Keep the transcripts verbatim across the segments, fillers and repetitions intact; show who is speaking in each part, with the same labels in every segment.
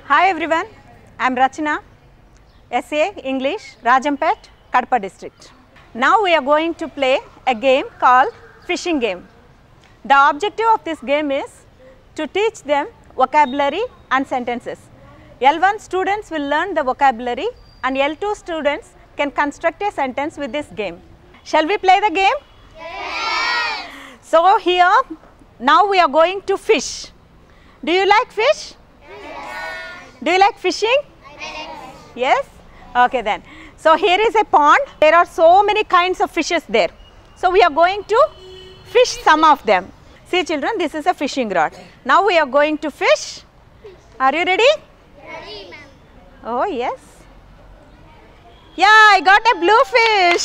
Speaker 1: Hi everyone, I am Rachana, S A English, Rajampet, Kadapa district. Now we are going to play a game called fishing game. The objective of this game is to teach them vocabulary and sentences. L one students will learn the vocabulary and L two students can construct a sentence with this game. Shall we play the game? Yes. So here, now we are going to fish. Do you like fish? Yes. Do you like fishing? Yes. Yes? Okay then. So here is a pond. There are so many kinds of fishes there. So we are going to fish some of them. See children, this is a fishing rod. Now we are going to fish. Are you ready? Ready, ma'am. Oh yes. Yeah, I got a blue fish.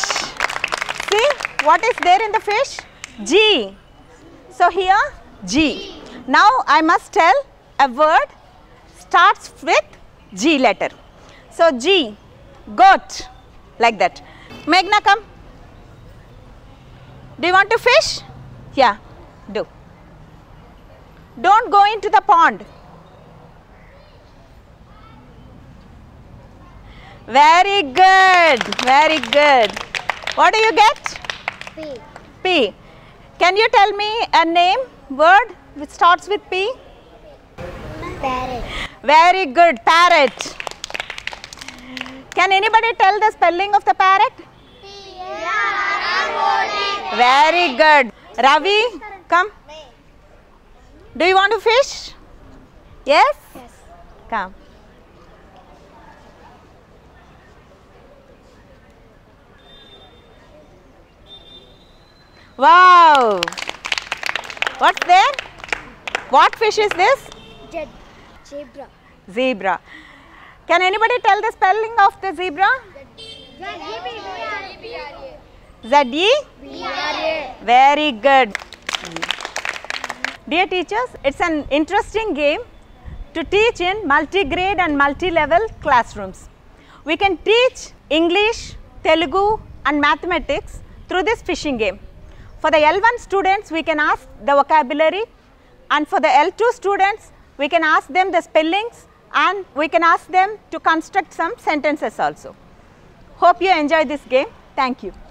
Speaker 1: See what is there in the fish? G. So here G. Now I must tell a word starts with G letter. So G, goat, like that. Meghna, come. Do you want to fish? Yeah, do. Don't go into the pond. Very good, very good. What do you get?
Speaker 2: P.
Speaker 1: P. Can you tell me a name, word which starts with P?
Speaker 2: Parrot.
Speaker 1: Very good, parrot. Can anybody tell the spelling of the parrot?
Speaker 2: P. Yeah,
Speaker 1: very good. Ravi, come. Do you want to fish? Yes?
Speaker 2: Yes.
Speaker 1: Come. Wow. What's there? What fish is this?
Speaker 2: Jet. Zebra.
Speaker 1: Zebra. Can anybody tell the spelling of the zebra? Z E? Very good. Dear teachers, it's an interesting game to teach in multi-grade and multi-level classrooms. We can teach English, Telugu and mathematics through this fishing game. For the L one students, we can ask the vocabulary, and for the L two students, we can ask them the spellings and we can ask them to construct some sentences also. Hope you enjoy this game. Thank you.